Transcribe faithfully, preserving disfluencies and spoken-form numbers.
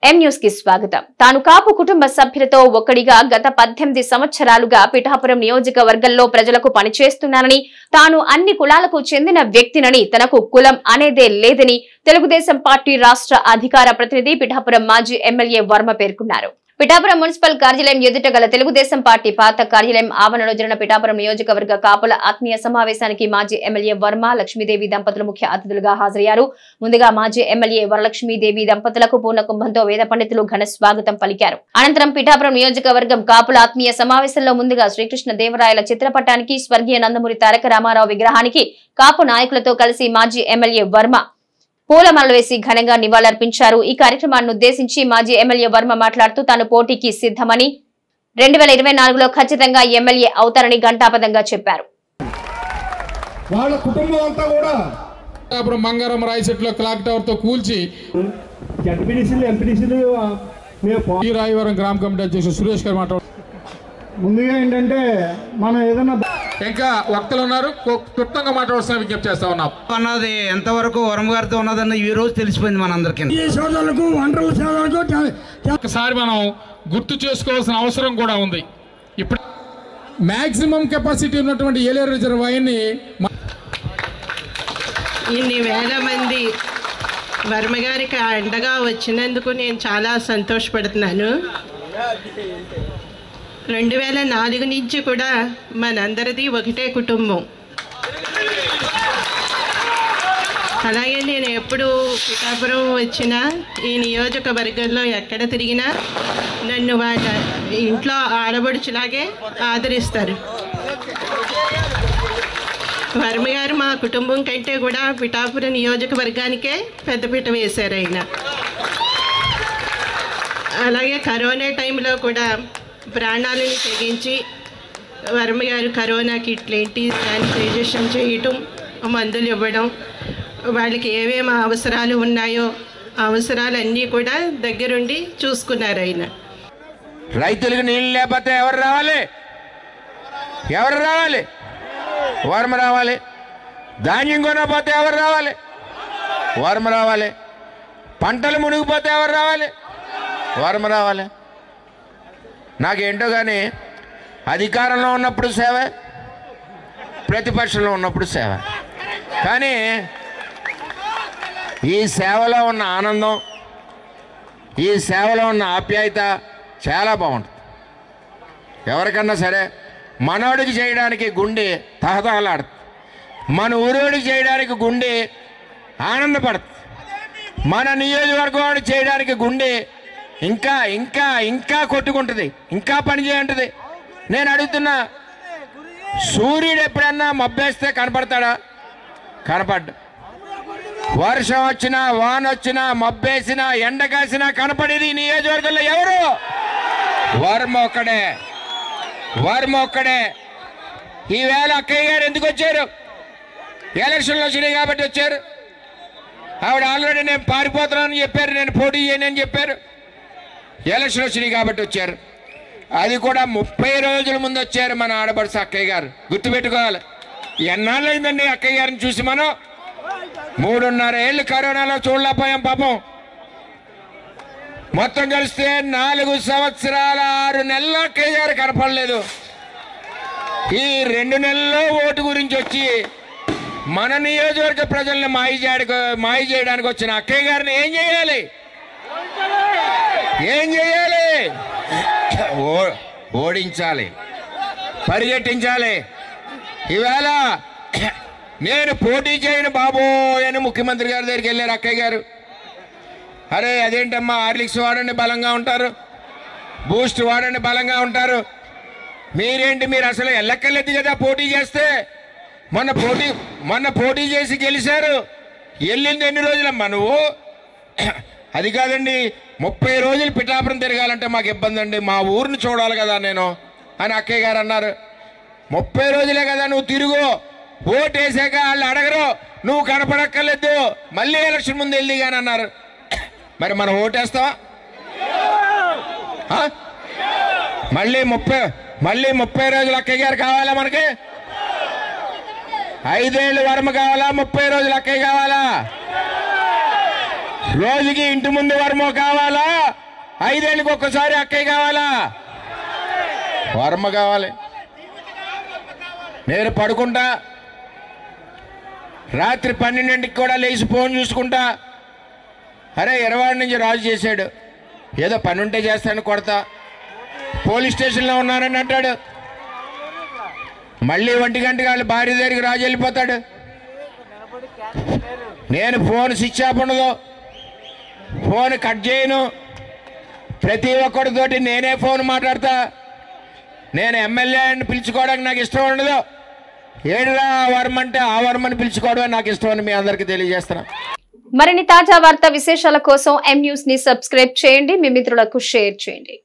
M news కి స్వాగతం. తాను కాపు కుటుంబ సభ్యులతో ఒక్కడిగా గత పద్దెనిమిది సంవత్సరాలుగా పిఠాపురం నియోజకవర్గంలో ప్రజలకు పనిచేస్తున్నానని, తాను అన్ని కులాలకు చెందిన వ్యక్తినని, తనకు కులం అనేదే లేదని తెలుగుదేశం పార్టీ రాష్ట్ర అధికార ప్రతినిధి పిఠాపురం మాజీ ఎమ్మెల్యే వర్మ పేర్కొన్నారు. పిఠాపురం మున్సిపల్ కార్యాలయం ఎదుట గల తెలుగుదేశం పార్టీ పాత కార్యాలయం ఆవరణలో జరిగిన పిఠాపురం నియోజకవర్గ కాపుల ఆత్మీయ సమావేశానికి మాజీ ఎమ్మెల్యే వర్మ, లక్ష్మీదేవి దంపతులు ముఖ్య అతిథులుగా హాజరయ్యారు. ముందుగా మాజీ ఎమ్మెల్యే వరలక్ష్మీదేవి దంపతులకు పూర్ణ కుంభంతో వేద పండితులు ఘన స్వాగతం పలికారు. అనంతరం పిఠాపురం నియోజకవర్గం కాపుల ఆత్మీయ సమావేశంలో ముందుగా శ్రీకృష్ణ దేవరాయల చిత్రపటానికి, స్వర్గీయ నందమూరి తారక రామారావు విగ్రహానికి కాపు నాయకులతో కలిసి మాజీ ఎమ్మెల్యే వర్మ పూలమాలలు వేసి ఘనంగా నివాళులర్పించారు. ఈ కార్యక్రమాన్ని ఉద్దేశించి మాజీ ఎమ్మెల్యే వర్మ మాట్లాడుతూ తాను పోటీకి సిద్ధమని, రెండు వేల ఇరవై నాలుగులో ఖచ్చితంగా ఎమ్మెల్యే అవుతారని ఘంటాపథంగా చెప్పారు. వాళ్ళ కుటుంబం అంతా కూడా మంగారం రాయచెట్లో క్లాక్ టవర్ తో కూల్చి జడ్పీటీసీలు ఎంపీటీసీలు ఈ రాయవరం గ్రామ కమిటీ అధ్యక్షుడు సురేష్ గారు మాట్లాడు. ముందుగా ఏంటంటే మనం ఏదైనా ఇంకా వక్తలు ఉన్నారు, క్లుప్తంగా మాట్లాడాల్సిన విజ్ఞప్తి చేస్తా ఉన్నాం. అన్నది ఎంతవరకు వరం గారితో ఉన్నదన్న ఈ రోజు తెలిసిపోయింది మనందరికీ. ఈ సోదరులకు వంటల సోదరులకు ఒకసారి మనం గుర్తు చేసుకోవాల్సిన అవసరం కూడా ఉంది. ఇప్పుడు మాక్సిమం కెపాసిటీ ఉన్నటువంటి ఏలేరు రిజర్వాయర్ని ఇన్ని వేల మంది వర్మ గారికి అండగా వచ్చినందుకు నేను చాలా సంతోషపడుతున్నాను. రెండు వేల నాలుగు నుంచి కూడా మనందరిది ఒకటే కుటుంబం. అలాగే నేను ఎప్పుడు పిఠాపురం వచ్చినా, ఈ నియోజకవర్గంలో ఎక్కడ తిరిగినా నన్ను వాళ్ళ ఇంట్లో ఆడబడుచులాగే ఆదరిస్తారు. వర్మ గారు మా కుటుంబం కంటే కూడా పిఠాపురం నియోజకవర్గానికే పెద్దపీట వేశారు ఆయన. అలాగే కరోనా టైంలో కూడా ప్రాణాలను తెగించి వర్మ గారు కరోనా కిట్లేంటి శానిటైజేషన్ చేయటం, మందులు ఇవ్వడం, వాళ్ళకి ఏమేమి అవసరాలు ఉన్నాయో అవసరాలన్నీ కూడా దగ్గరుండి చూసుకున్నారు ఆయన. రైతులకు నీళ్ళు లేకపోతే ఎవరు రావాలి? ఎవరు రావాలి? వర్మ రావాలి. ధాన్యం కొనకపోతే ఎవరు రావాలి? వర్మ రావాలి. పంటలు మునిగిపోతే ఎవరు రావాలి? వర్మ రావాలి. నాకేంటో కానీ అధికారంలో ఉన్నప్పుడు సేవ, ప్రతిపక్షంలో ఉన్నప్పుడు సేవ. కానీ ఈ సేవలో ఉన్న ఆనందం, ఈ సేవలో ఉన్న ఆప్యాయత చాలా బాగుంటుంది. ఎవరికన్నా సరే మనోడికి చేయడానికి గుండె తహతహలాడుతుంది, మన ఊరోడికి చేయడానికి గుండె ఆనందపడుతుంది, మన నియోజకవర్గానికి చేయడానికి గుండె ఇంకా ఇంకా ఇంకా కొట్టుకుంటుంది, ఇంకా పని చేయంటుంది. నేను అడుగుతున్నా, సూర్యుడు ఎప్పుడన్నా మబ్బేస్తే కనపడతాడా? కనపడ్డా. వర్షం వచ్చినా, వాన వచ్చినా, మబ్బేసినా, ఎండ కాసినా కనపడేది నియోజకవర్గంలో ఎవరు? వర్మ ఒక్కడే. వర్మ ఒక్కడే. ఈవేళ అక్కయ్య గారు ఎందుకు వచ్చారు? ఎలక్షన్లు వచ్చినాయి కాబట్టి వచ్చారు. ఆవిడ ఆల్రెడీ నేను పారిపోతున్నానని చెప్పారు, నేను పోటీ చేయను అని చెప్పారు. ఎలక్షన్ వచ్చినాయి కాబట్టి వచ్చారు. అది కూడా ముప్పై రోజుల ముందు వచ్చారు మన ఆడపడుచు అక్కయ్య గారు. గుర్తుపెట్టుకోవాలి. ఎన్నాళ్ళు అయిందండి అక్కయ్య గారిని చూసి మనం? మూడున్నర ఏళ్ళు కరోనాలో చూడలేకపోయాం పాపం. మొత్తం కలిస్తే నాలుగు సంవత్సరాల ఆరు నెలల అక్కయ్య గారు కనపడలేదు. ఈ రెండు నెలల్లో ఓటు గురించి వచ్చి మన నియోజకవర్గ ప్రజల్ని మాయ చేయడానికి మాయ చేయడానికి వచ్చిన అక్కయ్య గారిని ఏం చేయాలి? ఏం చేయాలి? ఓ ఓడించాలి, పరిగెట్టించాలి. ఈవేళ నేను పోటీ చేయను బాబో అని ముఖ్యమంత్రి గారి దగ్గరికి వెళ్ళారు అక్కయ్య గారు. అరే అదేంటమ్మా, హార్లిక్స్ వాడండి బలంగా ఉంటారు, బూస్ట్ వాడండి బలంగా ఉంటారు, మీరేంటి మీరు అసలు ఎల్లక్కర్లేదు కదా పోటీ చేస్తే? మొన్న పోటీ మొన్న పోటీ చేసి గెలిచారు. వెళ్ళింది ఎన్ని రోజులమ్మా నువ్వు? అది కాదండి, ముప్పై రోజులు పిఠాపురం తిరగాలంటే మాకు ఇబ్బంది అండి, మా ఊరిని చూడాలి కదా నేను అని అక్కయ్య గారు అన్నారు. ముప్పై రోజులే కదా నువ్వు తిరుగు, ఓటు వేసాక వాళ్ళు అడగరు, నువ్వు కనపడక్కర్లేదు, మళ్ళీ ఎలక్షన్ ముందు వెళ్ళి కానీ అన్నారు. మరి మనం ఓటేస్తావా? మళ్ళీ ముప్పై మళ్ళీ ముప్పై రోజులు అక్కయ్య గారు కావాలా మనకి? ఐదేళ్ళు వర్మ కావాలా? ముప్పై రోజులు అక్కయ్య కావాలా? రోజుకి ఇంటి ముందు వర్మ కావాలా, ఐదేళ్ళకి ఒక్కసారి అక్కయ్య కావాలా? వర్మ కావాలి. నేను పడుకుంటా, రాత్రి పన్నెండింటికి కూడా లేచి ఫోన్ చూసుకుంటా, అరే ఇరవై నుంచి రాజు చేశాడు, ఏదో పని ఉంటే చేస్తాను, కొడతా, పోలీస్ స్టేషన్లో ఉన్నానని అంటాడు. మళ్ళీ ఒంటి గంటకి వాళ్ళ భార్య దగ్గరికి రాజు వెళ్ళిపోతాడు. నేను ఫోన్ స్విచ్ ఆఫ్ ఉండదు, ఫోన్ కట్ చేయను, ప్రతి ఒక్కరితోటి నేనే ఫోన్ మాట్లాడతా. నేను ఎమ్మెల్యే అని పిలుచుకోవడానికి నాకు ఇష్టం ఉండదు. ఏడురా వర్మ అంటే ఆ వర్మని పిలుచుకోవడమే నాకు ఇష్టం అని మీ అందరికీ తెలియజేస్తున్నా. మరిన్ని తాజా వార్తా విశేషాల కోసం ఎం న్యూస్ ని సబ్స్క్రైబ్ చేయండి, మీ మిత్రులకు షేర్ చేయండి.